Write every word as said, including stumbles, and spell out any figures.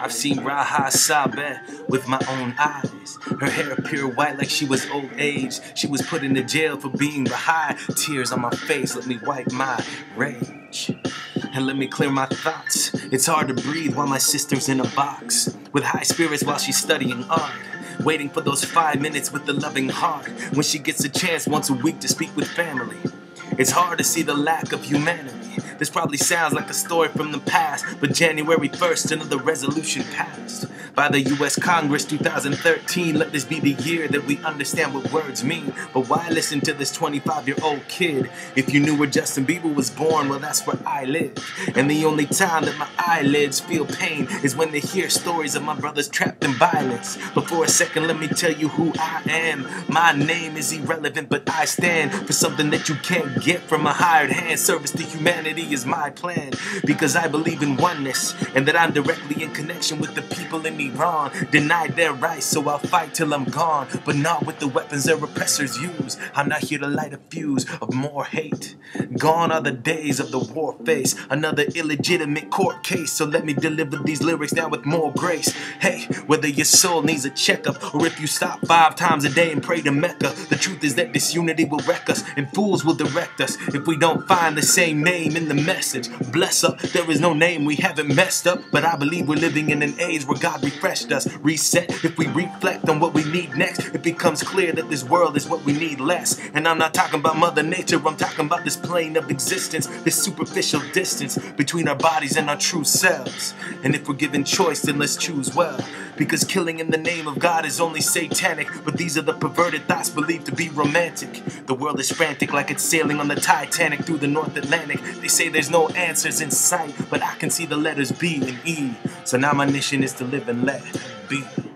I've seen Raha Sabeh with my own eyes. Her hair pure white like she was old age. She was put into jail for being Baha'i. Tears on my face, let me wipe my rage. And let me clear my thoughts. It's hard to breathe while my sister's in a box, with high spirits while she's studying art, waiting for those five minutes with the loving heart, when she gets a chance once a week to speak with family. It's hard to see the lack of humanity. This probably sounds like a story from the past, but January first, another resolution passed by the U S Congress two thousand thirteen. Let this be the year that we understand what words mean. But why listen to this twenty-five-year-old kid? If you knew where Justin Bieber was born, well, that's where I live. And the only time that my eyelids feel pain is when they hear stories of my brothers trapped in violence. But for a second, let me tell you who I am. My name is irrelevant, but I stand for something that you can't get from a hired hand. Service to humanity is my plan, because I believe in oneness, and that I'm directly in connection with the people in Iran, denied their rights, so I'll fight till I'm gone, but not with the weapons their oppressors use. I'm not here to light a fuse of more hate. Gone are the days of the war face, another illegitimate court case, so let me deliver these lyrics now with more grace. Hey, whether your soul needs a checkup, or if you stop five times a day and pray to Mecca, the truth is that disunity will wreck us, and fools will direct us if we don't find the same name in the message. Bless up, there is no name we haven't messed up, but I believe we're living in an age where God refreshed us. Reset, if we reflect on what we need next, it becomes clear that this world is what we need less. And I'm not talking about Mother Nature, I'm talking about this plane of existence, this superficial distance between our bodies and our true selves. And if we're given choice, then let's choose well, because killing in the name of God is only satanic, but these are the perverted thoughts believed to be romantic. The world is frantic like it's sailing on the Titanic through the North Atlantic. They say there's no answers in sight, but I can see the letters B and E. So now my mission is to live and let be.